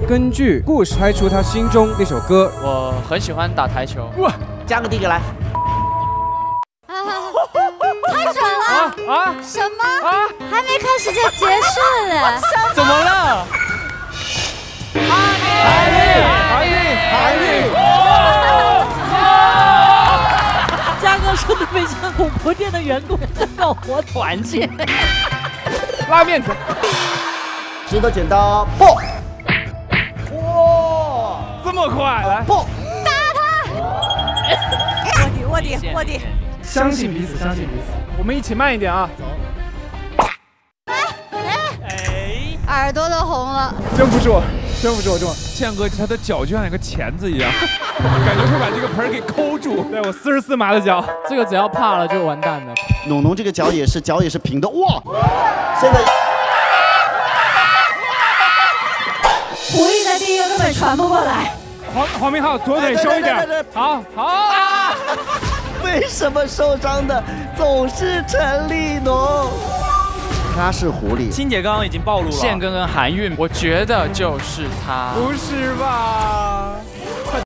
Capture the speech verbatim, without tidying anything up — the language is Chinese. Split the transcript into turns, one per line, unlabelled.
根据故事拍出他心中那首歌。
我很喜欢打台球。
哇，加个第一个来。
啊，太准了！啊，什么？啊，还没开始就结束了？
怎么了？
海运，海运，海运！
嘉哥说的非常恐怖店的员工在搞活团建。
拉面子。
石头剪刀布。哇，
这么快，来
布。
打他！卧底，卧底，卧底。
相信彼此，相信彼此。我们一起慢一点啊！
耳朵都红了。
真不是我，真不是我中。宪哥他的脚就像一个钳子一样，感觉会把这个盆给抠住。对我四十四码的脚，
这个只要怕了就完蛋了。
农农这个脚也是脚也是平的，哇！现在
狐狸在第一个根本传不过来。
黄黄明昊左腿收一点，好好啊！
为什么受伤的总是陈立农？他是狐狸。
欣姐刚刚已经暴露了。
宪哥跟韩韵，我觉得就是他。
不是吧？